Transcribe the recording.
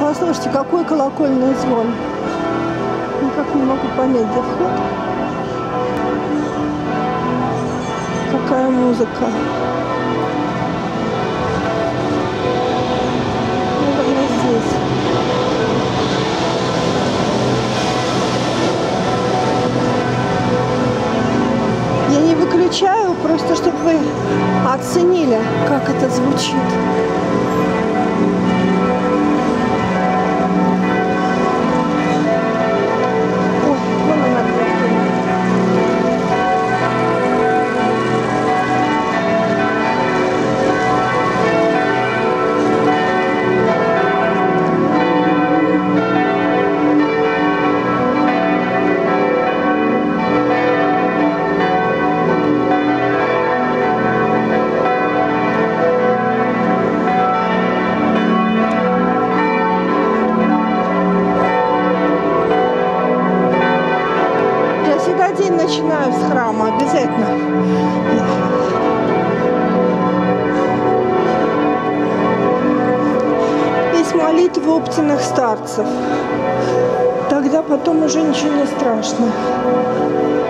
послушайте, какой колокольный звон. Никак не могу понять, где вход. Какая музыка. Наверное, здесь. Я не выключаю, просто чтобы вы оценили, как это звучит. День начинаю с храма, обязательно. Есть молитвы Оптиных старцев. Тогда потом уже ничего не страшно.